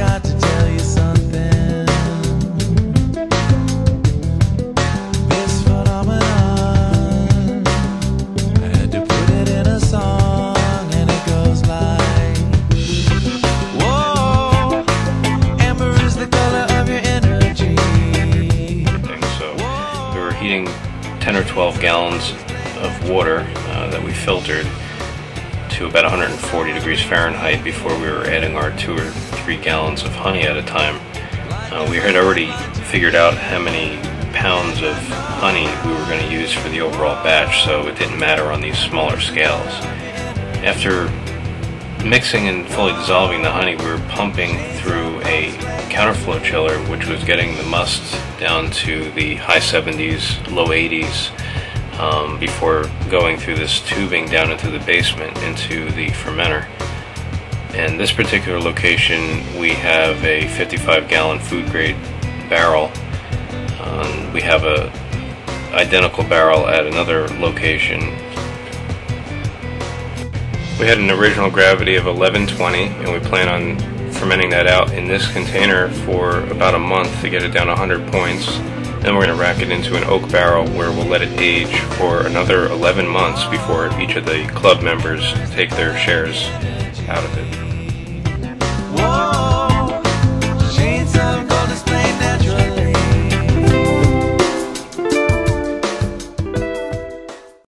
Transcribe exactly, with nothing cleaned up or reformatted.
got to tell you something. This phenomenon, I had to put it in a song, and it goes like, whoa, amber is the color of your energy. So we were heating ten or twelve gallons of water uh, that we filtered to about one hundred forty degrees Fahrenheit before we were adding our two or three gallons of honey at a time. Uh, we had already figured out how many pounds of honey we were going to use for the overall batch, so it didn't matter on these smaller scales. After mixing and fully dissolving the honey, we were pumping through a counterflow chiller, which was getting the must down to the high seventies, low eighties, um, before going through this tubing down into the basement into the fermenter. And this particular location, we have a fifty-five gallon food grade barrel. Um, we have a identical barrel at another location. We had an original gravity of eleven twenty, and we plan on fermenting that out in this container for about a month to get it down one hundred points. Then we're going to rack it into an oak barrel where we'll let it age for another eleven months before each of the club members take their shares out of it. Whoa.